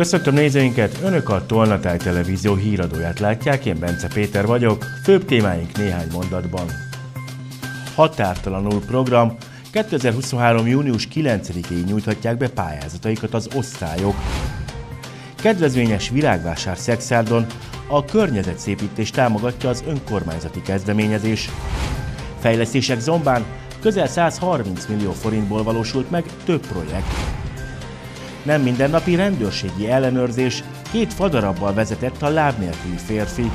Köszöntöm nézőinket, Önök a Tolnatáj Televízió híradóját látják, én Bence Péter vagyok, főbb témáink néhány mondatban. Határtalanul program, 2023. június 9-ig nyújthatják be pályázataikat az osztályok. Kedvezményes virágvásár Szexárdon, a környezetszépítést támogatja az önkormányzati kezdeményezés. Fejlesztések Zombán, közel 130 millió forintból valósult meg több projekt. Nem mindennapi rendőrségi ellenőrzés, 2 fadarabbal vezetett a láb nélküli férfi.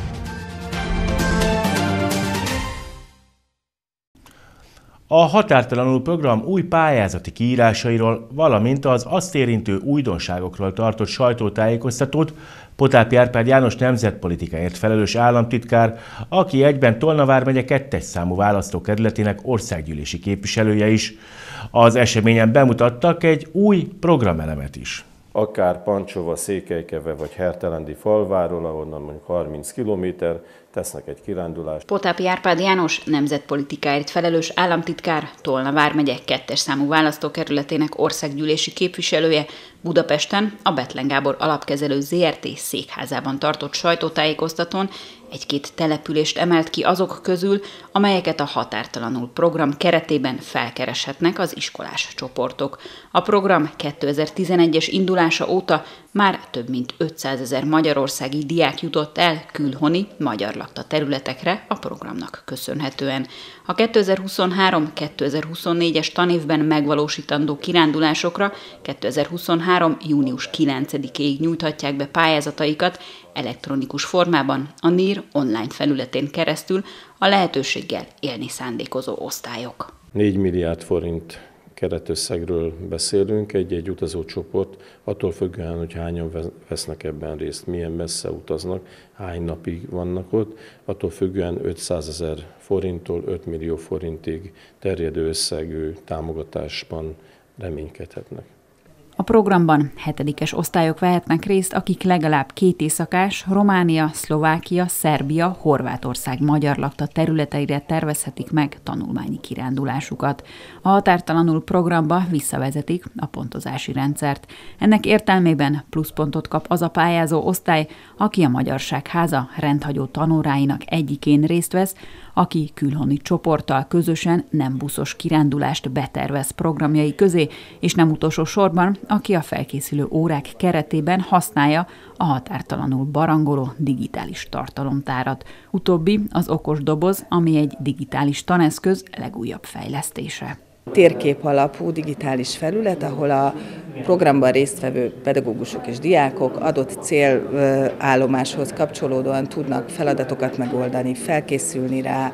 A Határtalanul program új pályázati kiírásairól, valamint az azt érintő újdonságokról tartott sajtótájékoztatót Potápi Árpád János nemzetpolitikáért felelős államtitkár, aki egyben Tolna vármegye 2. számú választókerületének országgyűlési képviselője is. Az eseményen bemutattak egy új programelemet is. Akár Pancsova, Székelykeve vagy Hertelendi falváról, ahonnan mondjuk 30 kilométer, tesznek egy kirándulást. Potápi Árpád János nemzetpolitikáért felelős államtitkár, Tolna vármegye 2. számú választókerületének országgyűlési képviselője Budapesten a Bethlen Gábor Alapkezelő ZRT székházában tartott sajtótájékoztatón egy-két települést emelt ki azok közül, amelyeket a Határtalanul program keretében felkereshetnek az iskolás csoportok. A program 2011-es indulása óta már több mint 500 000 magyarországi diák jutott el külhoni magyar lakta területekre a programnak köszönhetően. A 2023-2024-es tanévben megvalósítandó kirándulásokra 2023. június 9-ig nyújthatják be pályázataikat elektronikus formában a NIR online felületén keresztül a lehetőséggel élni szándékozó osztályok. 4 milliárd forint keretösszegről beszélünk, egy utazócsoport, attól függően, hogy hányan vesznek ebben részt, milyen messze utaznak, hány napig vannak ott, attól függően 500 000 forinttól 5 millió forintig terjedő összegű támogatásban reménykedhetnek. A programban 7-es osztályok vehetnek részt, akik legalább 2 éjszakás Románia, Szlovákia, Szerbia, Horvátország magyar lakta területeire tervezhetik meg tanulmányi kirándulásukat. A Határtalanul programba visszavezetik a pontozási rendszert. Ennek értelmében pluszpontot kap az a pályázó osztály, aki a Magyarság Háza rendhagyó tanóráinak egyikén részt vesz, aki külhoni csoporttal közösen nem buszos kirándulást betervez programjai közé, és nem utolsó sorban, aki a felkészülő órák keretében használja a határtalanul barangoló digitális tartalomtárat. Utóbbi az okos doboz, ami egy digitális taneszköz legújabb fejlesztése. Térkép alapú digitális felület, ahol a programban résztvevő pedagógusok és diákok adott célállomáshoz kapcsolódóan tudnak feladatokat megoldani, felkészülni rá,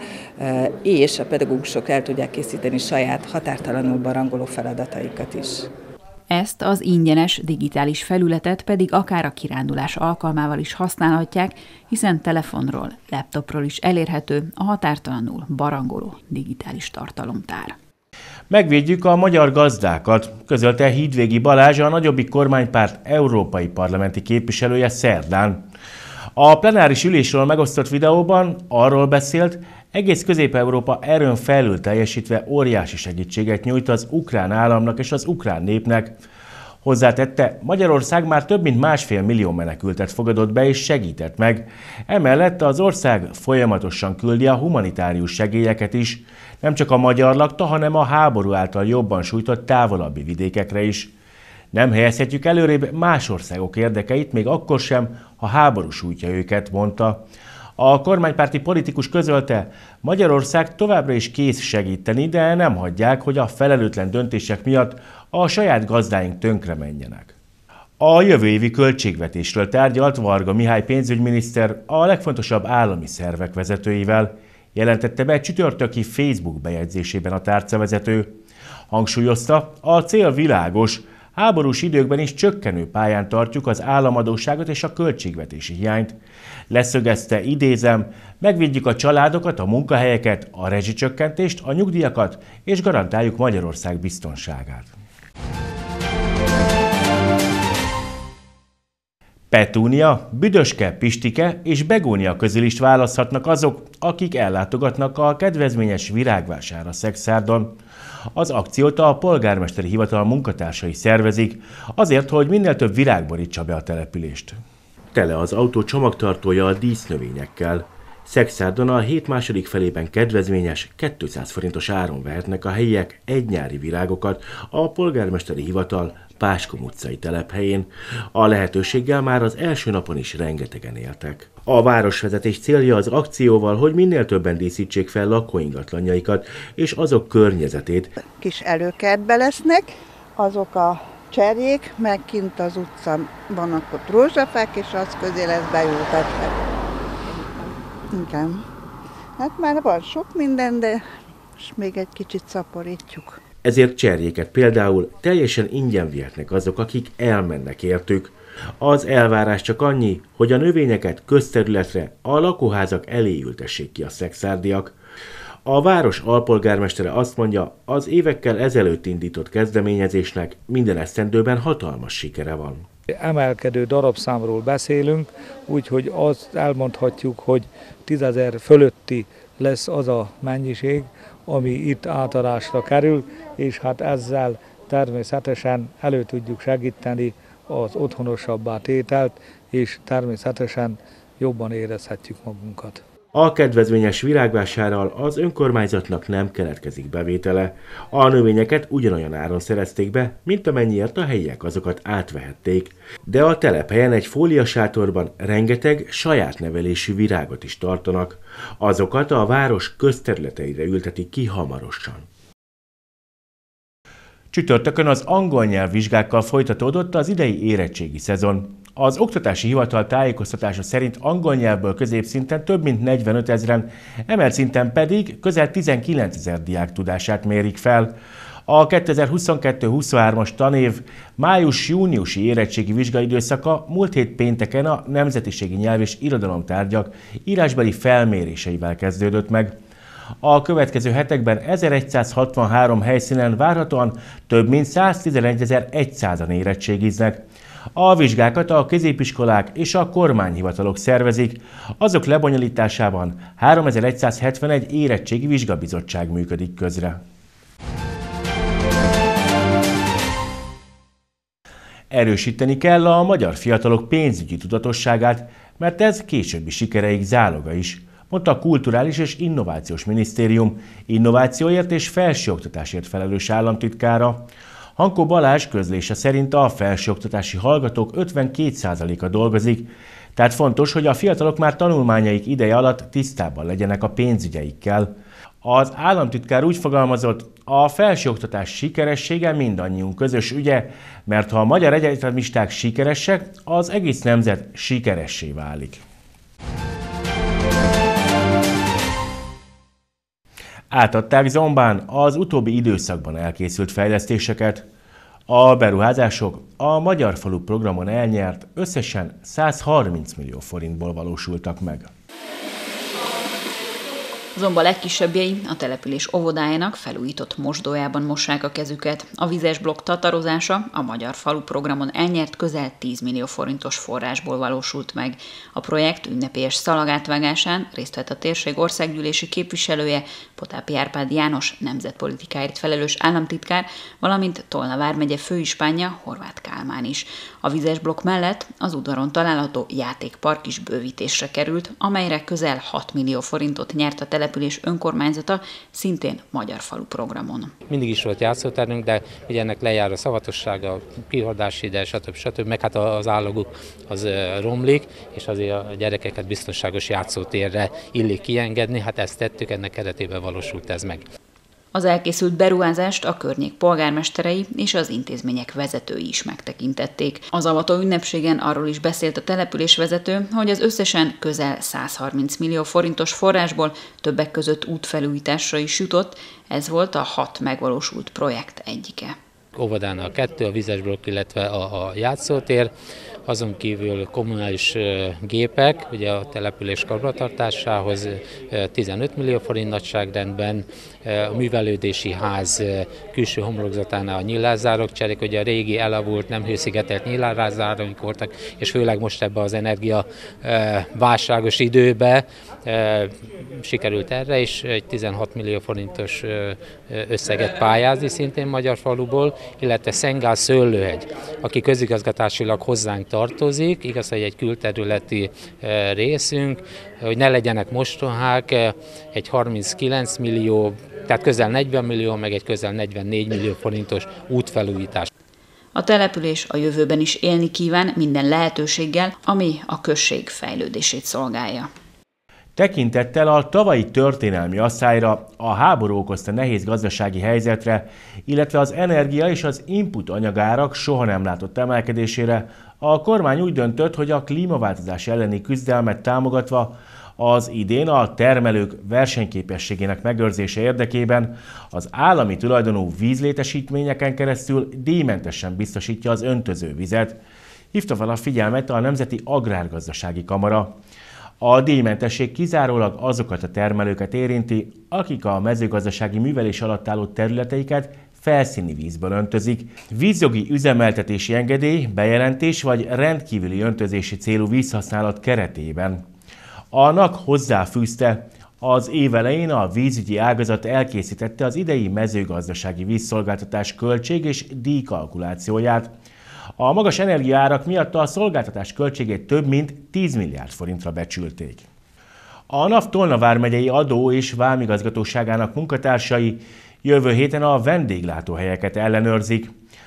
és a pedagógusok el tudják készíteni saját határtalanul barangoló feladataikat is. Ezt az ingyenes digitális felületet pedig akár a kirándulás alkalmával is használhatják, hiszen telefonról, laptopról is elérhető a határtalanul barangoló digitális tartalomtár. Megvédjük a magyar gazdákat, közölte Hídvégi Balázs, a Nagyobbik Kormánypárt európai parlamenti képviselője szerdán. A plenáris ülésről megosztott videóban arról beszélt, egész Közép-Európa erőn felül teljesítve óriási segítséget nyújt az ukrán államnak és az ukrán népnek. Hozzátette, Magyarország már több mint 1,5 millió menekültet fogadott be és segített meg. Emellett az ország folyamatosan küldi a humanitárius segélyeket is, nem csak a magyar lakta, hanem a háború által jobban sújtott távolabbi vidékekre is. Nem helyezhetjük előrébb más országok érdekeit, még akkor sem, ha háború sújtja őket, mondta. A kormánypárti politikus közölte, Magyarország továbbra is kész segíteni, de nem hagyják, hogy a felelőtlen döntések miatt a saját gazdáink tönkre menjenek. A jövő évi költségvetésről tárgyalt Varga Mihály pénzügyminiszter a legfontosabb állami szervek vezetőivel, jelentette be csütörtöki Facebook bejegyzésében a tárcavezető. Hangsúlyozta, a cél világos, háborús időkben is csökkenő pályán tartjuk az államadósságot és a költségvetési hiányt. Leszögezte, idézem, megvédjük a családokat, a munkahelyeket, a rezsicsökkentést, a nyugdíjakat és garantáljuk Magyarország biztonságát. Petúnia, Büdöske, Pistike és Begónia közül is választhatnak azok, akik ellátogatnak a kedvezményes virágvásárra Szekszárdon. Az akciót a polgármesteri hivatal munkatársai szervezik, azért, hogy minél több virág borítsa be a települést. Tele az autó csomagtartója a dísznövényekkel. Szekszárdon a hét második felében kedvezményes 200 forintos áron vehetnek a helyiek egy nyári virágokat a polgármesteri hivatal Páskom utcai telephelyén. A lehetőséggel már az első napon is rengetegen éltek. A városvezetés célja az akcióval, hogy minél többen díszítsék fel lakóingatlanjaikat és azok környezetét. Kis előkertbe lesznek, azok a cserjék, meg kint az utcán vannak ott rózsafák, és az közé lesz beültetve. Igen. Hát már van sok minden, de most még egy kicsit szaporítjuk. Ezért cserjéket például teljesen ingyen vihetnek azok, akik elmennek értük. Az elvárás csak annyi, hogy a növényeket közterületre, a lakóházak elé ültessék ki a szekszárdiak. A város alpolgármestere azt mondja, az évekkel ezelőtt indított kezdeményezésnek minden esztendőben hatalmas sikere van. Emelkedő darabszámról beszélünk, úgyhogy azt elmondhatjuk, hogy 10 000 fölötti lesz az a mennyiség, ami itt átadásra kerül, és hát ezzel természetesen elő tudjuk segíteni az otthonosabbá tételt, és természetesen jobban érezhetjük magunkat. A kedvezményes virágvásárral az önkormányzatnak nem keletkezik bevétele. A növényeket ugyanolyan áron szerezték be, mint amennyiért a helyiek azokat átvehették. De a telephelyen egy fóliasátorban rengeteg saját nevelésű virágot is tartanak. Azokat a város közterületeire ültetik ki hamarosan. Csütörtökön az angol nyelvvizsgákkal folytatódott az idei érettségi szezon. Az oktatási hivatal tájékoztatása szerint angol nyelvből középszinten több mint 45 000-en, emelt szinten pedig közel 19 000 diák tudását mérik fel. A 2022-23-as tanév május-júniusi érettségi vizsgaidőszaka múlt hét pénteken a nemzetiségi nyelv és irodalomtárgyak írásbeli felméréseivel kezdődött meg. A következő hetekben 1163 helyszínen várhatóan több mint 111.100-an érettségiznek. A vizsgákat a középiskolák és a kormányhivatalok szervezik, azok lebonyolításában 3171 érettségi vizsgabizottság működik közre. Erősíteni kell a magyar fiatalok pénzügyi tudatosságát, mert ez későbbi sikereik záloga is, mondta a Kulturális és Innovációs Minisztérium innovációért és felsőoktatásért felelős államtitkára. Hankó Balázs közlése szerint a felsőoktatási hallgatók 52%-a dolgozik, tehát fontos, hogy a fiatalok már tanulmányaik ideje alatt tisztában legyenek a pénzügyeikkel. Az államtitkár úgy fogalmazott, a felsőoktatás sikeressége mindannyiunk közös ügye, mert ha a magyar egyetemisták sikeresek, az egész nemzet sikeressé válik. Átadták Zombán az utóbbi időszakban elkészült fejlesztéseket. A beruházások a Magyar Falu programon elnyert összesen 130 millió forintból valósultak meg. Zomba legkisebbjei a település óvodájának felújított mosdójában mossák a kezüket. A vizes blokk tatarozása a Magyar Falu programon elnyert közel 10 millió forintos forrásból valósult meg. A projekt ünnepélyes szalagátvágásán részt vett a térség országgyűlési képviselője, Potápi Árpád János nemzetpolitikáért felelős államtitkár, valamint Tolna vármegye főispánja, Horváth Kálmán is. A vizes blokk mellett az udvaron található játékpark is bővítésre került, amelyre közel 6 millió forintot nyert a település önkormányzata, szintén Magyar Falu programon. Mindig is volt játszóterünk, de ugye ennek lejár a szavatossága, kihordási ide, stb. Meg hát az állaguk az romlik, és azért a gyerekeket biztonságos játszótérre illik kiengedni, hát ezt tettük, ennek keretében valósult ez meg. Az elkészült beruházást a környék polgármesterei és az intézmények vezetői is megtekintették. Az avató ünnepségen arról is beszélt a település vezető, hogy az összesen közel 130 millió forintos forrásból többek között útfelújításra is jutott, ez volt a 6 megvalósult projekt egyike. óvodánál 2, a vizes blokk, illetve a játszótér. Azon kívül kommunális gépek, ugye a település karbantartásához 15 millió forint nagyságrendben, a művelődési ház külső homlokzatánál a nyílászárok cserék, ugye a régi elavult, nem hőszigetelt nyílászáraink voltak, és főleg most ebben az energia válságos időben sikerült erre is egy 16 millió forintos összeget pályázni szintén Magyarfaluból, illetve Szengál Szőlőhegy, aki közigazgatásilag hozzánk tartozik, igaz, hogy egy külterületi részünk, hogy ne legyenek mostohák, egy 39 millió, tehát közel 40 millió, meg egy közel 44 millió forintos útfelújítás. A település a jövőben is élni kíván minden lehetőséggel, ami a község fejlődését szolgálja. Tekintettel a tavalyi történelmi asszályra, a háború okozta nehéz gazdasági helyzetre, illetve az energia és az input anyagárak soha nem látott emelkedésére, a kormány úgy döntött, hogy a klímaváltozás elleni küzdelmet támogatva az idén a termelők versenyképességének megőrzése érdekében az állami tulajdonú vízlétesítményeken keresztül díjmentesen biztosítja az öntözővizet. Hívta fel a figyelmet a Nemzeti Agrárgazdasági Kamara. A díjmentesség kizárólag azokat a termelőket érinti, akik a mezőgazdasági művelés alatt álló területeiket felszíni vízből öntözik. Vízjogi üzemeltetési engedély, bejelentés vagy rendkívüli öntözési célú vízhasználat keretében. A NAK hozzáfűzte, az év elején a vízügyi ágazat elkészítette az idei mezőgazdasági vízszolgáltatás költség és díjkalkulációját. A magas energiaárak miatt a szolgáltatás költségét több mint 10 milliárd forintra becsülték. A NAV Tolna vármegyei adó- és vámigazgatóságának munkatársai jövő héten a vendéglátóhelyeket ellenőrzik.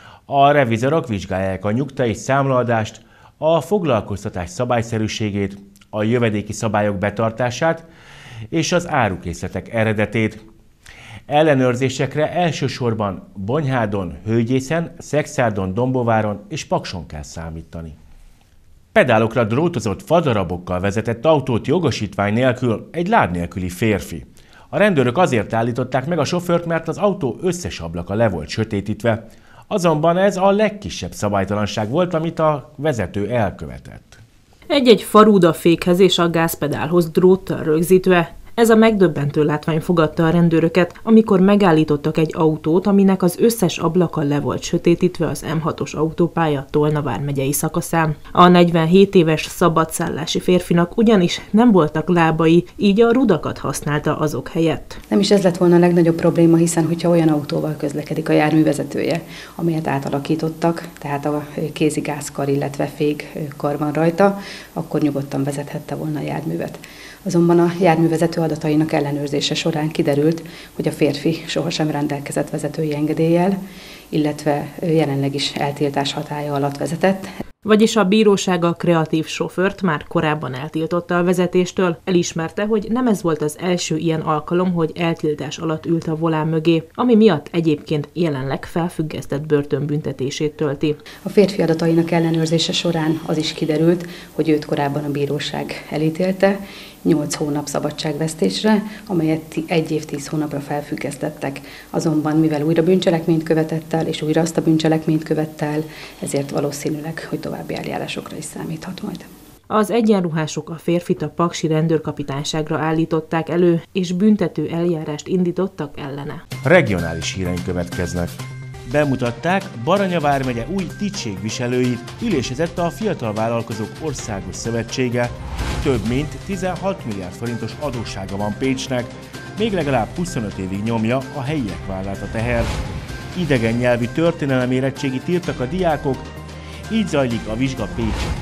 A revizorok vizsgálják a nyugta és számlaadást, a foglalkoztatás szabályszerűségét, a jövedéki szabályok betartását és az árukészletek eredetét. Ellenőrzésekre elsősorban Bonyhádon, Hőgyészen, Szekszárdon, Dombováron és Pakson kell számítani. Pedálokra drótozott fadarabokkal vezetett autót jogosítvány nélkül egy láb nélküli férfi. A rendőrök azért állították meg a sofőrt, mert az autó összes ablaka le volt sötétítve. Azonban ez a legkisebb szabálytalanság volt, amit a vezető elkövetett. Egy-egy farúdafékhez és a gázpedálhoz dróttal rögzítve. Ez a megdöbbentő látvány fogadta a rendőröket, amikor megállítottak egy autót, aminek az összes ablaka le volt sötétítve az M6-os autópálya Tolna vármegyei szakaszán. A 47 éves szabadszállási férfinak ugyanis nem voltak lábai, így a rudakat használta azok helyett. Nem is ez lett volna a legnagyobb probléma, hiszen hogyha olyan autóval közlekedik a járművezetője, amelyet átalakítottak, tehát a kézigázkar, illetve fékkar van rajta, akkor nyugodtan vezethette volna a járművet. Azonban a járművezető adatainak ellenőrzése során kiderült, hogy a férfi sohasem rendelkezett vezetői engedéllyel, illetve jelenleg is eltiltás hatálya alatt vezetett. Vagyis a bíróság a kreatív sofőrt már korábban eltiltotta a vezetéstől, elismerte, hogy nem ez volt az első ilyen alkalom, hogy eltiltás alatt ült a volán mögé, ami miatt egyébként jelenleg felfüggesztett börtönbüntetését tölti. A férfi adatainak ellenőrzése során az is kiderült, hogy őt korábban a bíróság elítélte 8 hónap szabadságvesztésre, amelyet 1 év 10 hónapra felfüggesztettek. Azonban mivel újra bűncselekményt követett el, és újra azt a bűncselekményt követte el, ezért valószínűleg, hogy további eljárásokra is számíthat majd. Az egyenruhások a férfit a paksi rendőrkapitányságra állították elő, és büntető eljárást indítottak ellene. Regionális híreink következnek. Bemutatták, Baranya vármegye új tisztségviselőit, ülésezett a Fiatal Vállalkozók Országos Szövetsége. Több mint 16 milliárd forintos adóssága van Pécsnek, még legalább 25 évig nyomja a helyiek vállát a teher. Idegen nyelvű történelem érettségit írtak a diákok, így zajlik a vizsga Pécsett.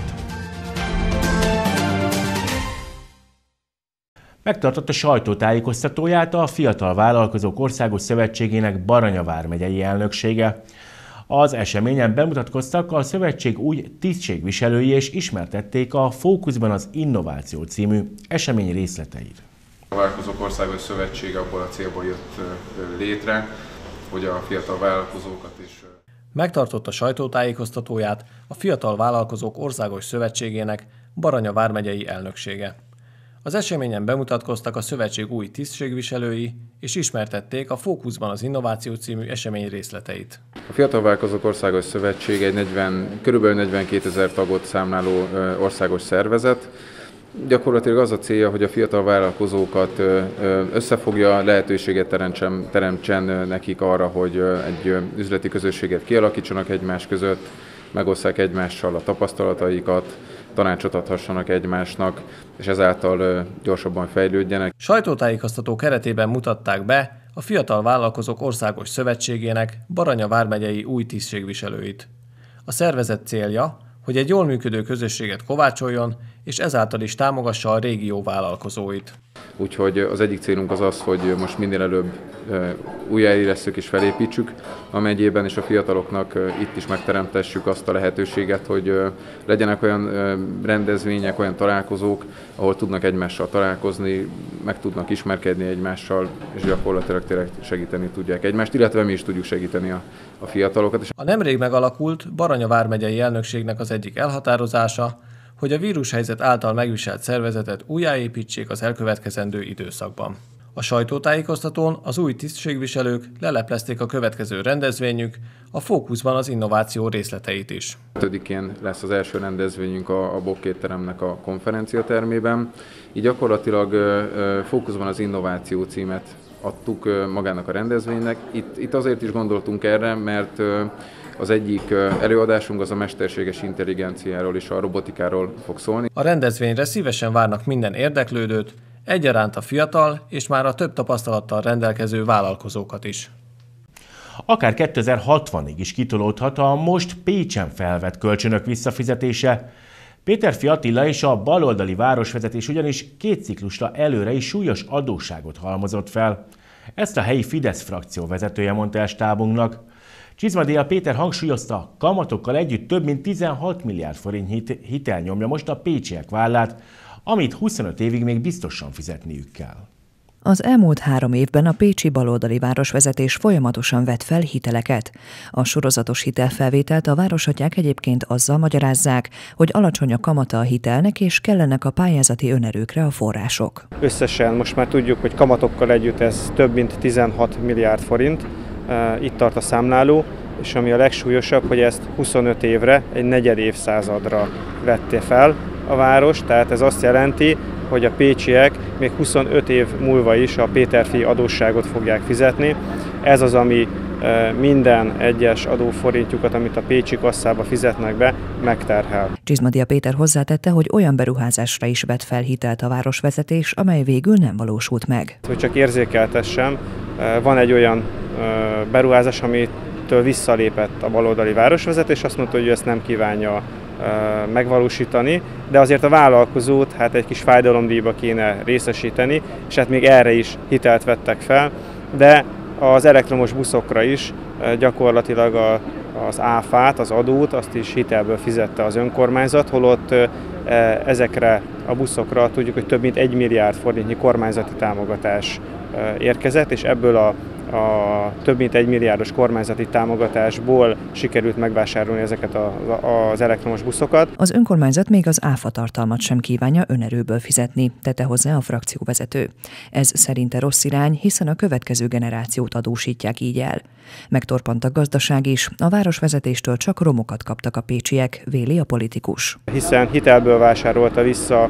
Megtartott a sajtótájékoztatóját a Fiatal Vállalkozók Országos Szövetségének Baranya vármegyei elnöksége. Az eseményen bemutatkoztak a szövetség új tisztségviselői és ismertették a Fókuszban az Innováció című esemény részleteit. A Vállalkozók Országos Szövetsége abból a célból jött létre, hogy a fiatal vállalkozókat is... Megtartott a sajtótájékoztatóját a Fiatal Vállalkozók Országos Szövetségének Baranya vármegyei elnöksége. Az eseményen bemutatkoztak a szövetség új tisztségviselői, és ismertették a Fókuszban az innováció című esemény részleteit. A Fiatal Vállalkozók Országos Szövetség egy kb. 42 000 tagot számláló országos szervezet. Gyakorlatilag az a célja, hogy a fiatal vállalkozókat összefogja, lehetőséget teremtsen nekik arra, hogy egy üzleti közösséget kialakítsanak egymás között, megosszák egymással a tapasztalataikat, tanácsot adhassanak egymásnak, és ezáltal gyorsabban fejlődjenek. Sajtótájékoztató keretében mutatták be a Fiatal Vállalkozók Országos Szövetségének Baranya vármegyei új tisztségviselőit. A szervezet célja, hogy egy jól működő közösséget kovácsoljon, és ezáltal is támogassa a régió vállalkozóit. Úgyhogy az egyik célunk az az, hogy most minél előbb újjáélesszük és felépítsük a megyében, és a fiataloknak itt is megteremtessük azt a lehetőséget, hogy legyenek olyan rendezvények, olyan találkozók, ahol tudnak egymással találkozni, meg tudnak ismerkedni egymással, és gyakorlatilag tényleg segíteni tudják egymást, illetve mi is tudjuk segíteni a fiatalokat. A nemrég megalakult Baranya vármegyei elnökségnek az egyik elhatározása, hogy a vírushelyzet által megviselt szervezetet újjáépítsék az elkövetkezendő időszakban. A sajtótájékoztatón az új tisztségviselők leleplezték a következő rendezvényük, a Fókuszban az innováció részleteit is. 5-én lesz az első rendezvényünk a Bokkét-teremnek a konferenciatermében. Így gyakorlatilag Fókuszban az innováció címet adtuk magának a rendezvénynek. Itt azért is gondoltunk erre, mert az egyik előadásunk az a mesterséges intelligenciáról és a robotikáról fog szólni. A rendezvényre szívesen várnak minden érdeklődőt, egyaránt a fiatal és már a több tapasztalattal rendelkező vállalkozókat is. Akár 2060-ig is kitolódhat a most Pécsen felvett kölcsönök visszafizetése. Péterfi Attila és a baloldali városvezetés ugyanis 2 ciklusra előre is súlyos adósságot halmozott fel. Ezt a helyi Fidesz frakció vezetője mondta el stábunknak. Csizmadia Péter hangsúlyozta, kamatokkal együtt több mint 16 milliárd forint hitel nyomja most a pécsiek vállát, amit 25 évig még biztosan fizetniük kell. Az elmúlt 3 évben a pécsi baloldali városvezetés folyamatosan vett fel hiteleket. A sorozatos hitelfelvételt a városatyák egyébként azzal magyarázzák, hogy alacsony a kamata a hitelnek és kellenek a pályázati önerőkre a források. Összesen most már tudjuk, hogy kamatokkal együtt ez több mint 16 milliárd forint. Itt tart a számláló, és ami a legsúlyosabb, hogy ezt 25 évre, egy negyed évszázadra vette fel a város, tehát ez azt jelenti, hogy a pécsiek még 25 év múlva is a Péterfi adósságot fogják fizetni. Ez az, ami minden egyes adóforintjukat, amit a pécsi kasszába fizetnek be, megterhel. Csizmadia Péter hozzátette, hogy olyan beruházásra is vett fel hitelt a városvezetés, amely végül nem valósult meg. Hogy csak érzékeltessem, van egy olyan beruházás, amitől visszalépett a baloldali városvezetés, azt mondta, hogy ő ezt nem kívánja megvalósítani, de azért a vállalkozót hát egy kis fájdalomdíjba kéne részesíteni, és hát még erre is hitelt vettek fel, de az elektromos buszokra is gyakorlatilag az áfát, az adót, azt is hitelből fizette az önkormányzat, holott ezekre a buszokra tudjuk, hogy több mint 1 milliárd forintnyi kormányzati támogatás érkezett, és ebből a több mint 1 milliárdos kormányzati támogatásból sikerült megvásárolni ezeket az elektromos buszokat. Az önkormányzat még az áfa tartalmat sem kívánja önerőből fizetni, tette hozzá a frakcióvezető. Ez szerinte rossz irány, hiszen a következő generációt adósítják így el. Megtorpant a gazdaság is, a városvezetéstől csak romokat kaptak a pécsiek, véli a politikus. Hiszen hitelből vásárolta vissza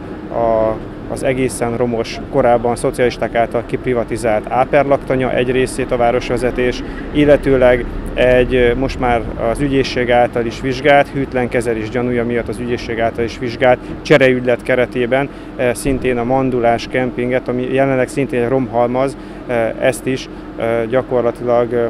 az egészen romos, korábban szocialisták által kiprivatizált áperlaktanya egy részét a városvezetés, illetőleg egy most már az ügyészség által is vizsgált, hűtlen kezelés gyanúja miatt az ügyészség által is vizsgált csereügylet keretében szintén a mandulás kempinget, ami jelenleg szintén egy romhalmaz, ezt is gyakorlatilag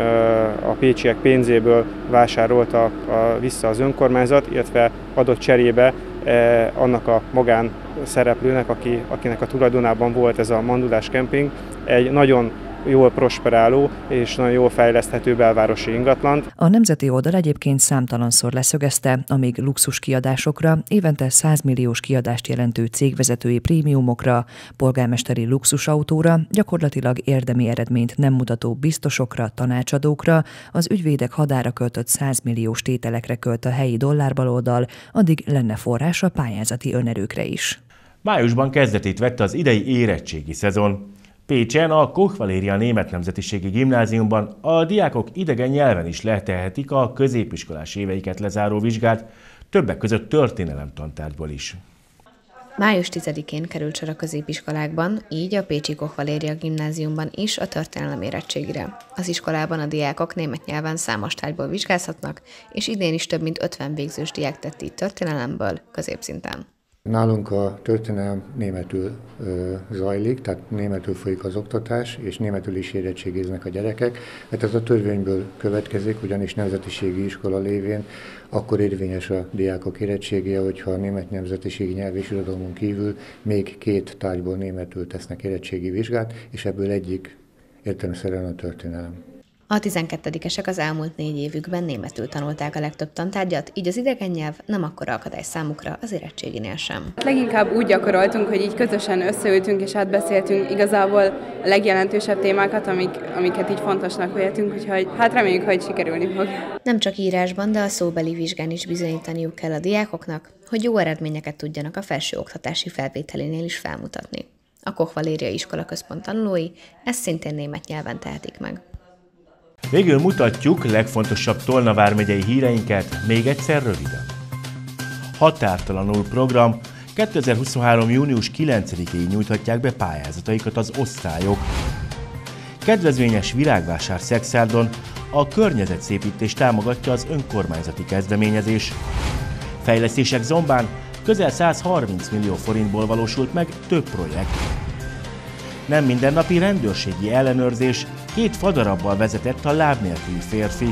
a pécsiek pénzéből vásárolta vissza az önkormányzat, illetve adott cserébe annak a magánszereplőnek, akinek a tulajdonában volt ez a mandulás kemping, egy nagyon jól prosperáló és nagyon jól fejleszthető belvárosi ingatlant. A nemzeti oldal egyébként számtalanszor leszögezte, amíg luxus kiadásokra, évente 100 milliós kiadást jelentő cégvezetői prémiumokra, polgármesteri luxusautóra, gyakorlatilag érdemi eredményt nem mutató biztosokra, tanácsadókra, az ügyvédek hadára költött 100 milliós tételekre költ a helyi dollárbaloldal, addig lenne forrás a pályázati önerőkre is. Májusban kezdetét vette az idei érettségi szezon. Pécsen a Koch Valéria Német Nemzetiségi Gimnáziumban a diákok idegen nyelven is letehetik a középiskolás éveiket lezáró vizsgát, többek között történelem tantárgyból is. Május 10-én került sor a középiskolákban, így a pécsi Koch Valéria Gimnáziumban is a történelem érettségire. Az iskolában a diákok német nyelven számos tárgyból vizsgázhatnak, és idén is több mint 50 végzős diák tett így történelemből középszinten. Nálunk a történelem németül zajlik, tehát németül folyik az oktatás, és németül is érettségiznek a gyerekek, mert ez a törvényből következik, ugyanis nemzetiségi iskola lévén akkor érvényes a diákok érettségie, hogyha a német nemzetiségi nyelv és irodalmon kívül még 2 tárgyból németül tesznek érettségi vizsgát, és ebből egyik értelemszerűen a történelem. A 12-esek az elmúlt 4 évükben németül tanulták a legtöbb tantárgyat, így az idegen nyelv nem akkora akadály számukra az érettséginél sem. Leginkább úgy gyakoroltunk, hogy így közösen összeültünk és átbeszéltünk igazából a legjelentősebb témákat, amiket így fontosnak véltünk, úgyhogy hát reméljük, hogy sikerülni fog. Nem csak írásban, de a szóbeli vizsgán is bizonyítaniuk kell a diákoknak, hogy jó eredményeket tudjanak a felsőoktatási felvételénél is felmutatni. A Koch Valéria Iskola Központ tanulói ezt szintén német nyelven tehetik meg. Végül mutatjuk legfontosabb Tolna vármegyei híreinket még egyszer röviden. Határtalanul program 2023. június 9-ig nyújthatják be pályázataikat az osztályok. Kedvezményes virágvásár Szexárdon a környezetszépítést támogatja az önkormányzati kezdeményezés. Fejlesztések Zombán közel 130 millió forintból valósult meg több projekt. Nem mindennapi rendőrségi ellenőrzés, 2 fadarabbal vezetett a láb nélküli férfi.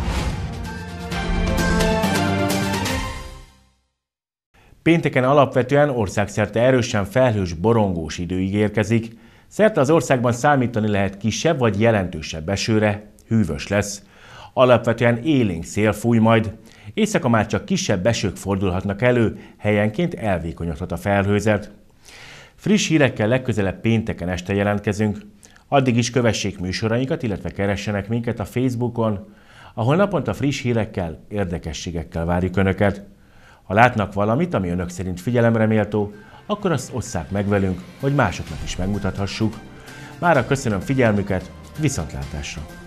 Pénteken alapvetően országszerte erősen felhős, borongós idő ígérkezik. Szerte az országban számítani lehet kisebb vagy jelentősebb esőre, hűvös lesz. Alapvetően élénk szél fúj majd. Éjszaka már csak kisebb esők fordulhatnak elő, helyenként elvékonyodhat a felhőzet. Friss hírekkel legközelebb pénteken este jelentkezünk. Addig is kövessék műsorainkat, illetve keressenek minket a Facebookon, ahol naponta friss hírekkel, érdekességekkel várjuk Önöket. Ha látnak valamit, ami Önök szerint figyelemre méltó, akkor azt osszák meg velünk, hogy másoknak is megmutathassuk. Mára köszönöm figyelmüket, viszontlátásra!